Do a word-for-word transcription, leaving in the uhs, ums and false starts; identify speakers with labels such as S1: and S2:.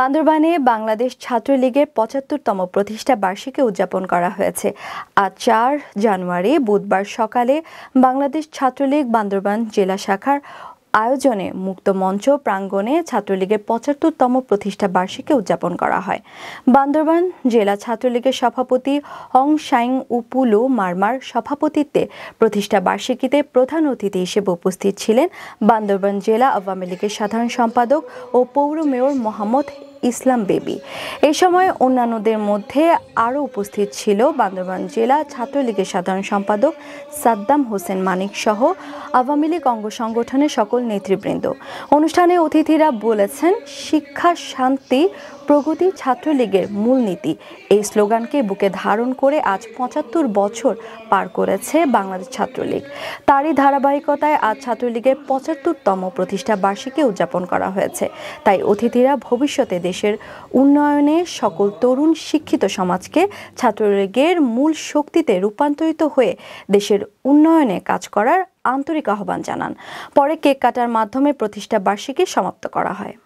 S1: বান্দরবানে বাংলাদেশ ছাত্রলীগের পঁচাত্তরতম প্রতিষ্ঠা বার্ষিকী উদযাপন করা হয়েছে। আজ চার জানুয়ারি বুধবার সকালে বাংলাদেশ ছাত্রলীগ বান্দরবান জেলা শাখার আয়োজনে মুক্ত মঞ্চ প্রাঙ্গণে ছাত্রলীগের পঁচাত্তরতম প্রতিষ্ঠা বার্ষিকী উদযাপন করা হয়। বান্দরবান জেলা ছাত্রলীগের সভাপতি হং সাইং উপুলু মারমার সভাপতিত্বে প্রতিষ্ঠা বার্ষিকীতে প্রধান অতিথি হিসেবে উপস্থিত ছিলেন বান্দরবান জেলা আওয়ামী লীগের সাধারণ সম্পাদক ও পৌর মেয়র মোহাম্মদ ইসলাম বেবি। এই সময় অন্যান্যদের মধ্যে আরও উপস্থিত ছিল বান্দরবান জেলা ছাত্রলীগের সাধারণ সম্পাদক সাদ্দাম হোসেন মানিক সহ আওয়ামী লীগ অঙ্গ সংগঠনের সকল নেতৃবৃন্দ। অনুষ্ঠানে অতিথিরা বলেছেন, শিক্ষা, শান্তি, প্রগতি ছাত্রলীগের মূলনীতি। এই স্লোগানকে বুকে ধারণ করে আজ পঁচাত্তর বছর পার করেছে বাংলাদেশ ছাত্রলীগ। তারই ধারাবাহিকতায় আজ ছাত্রলীগের পঁচাত্তরতম প্রতিষ্ঠা বার্ষিকী উদযাপন করা হয়েছে। তাই অতিথিরা ভবিষ্যতে দেশের উন্নয়নে সকল তরুণ শিক্ষিত সমাজকে ছাত্রলীগের মূল শক্তিতে রূপান্তরিত হয়ে দেশের উন্নয়নে কাজ করার আন্তরিক আহ্বান জানান। পরে কেক কাটার মাধ্যমে প্রতিষ্ঠা বার্ষিকী সমাপ্ত করা হয়।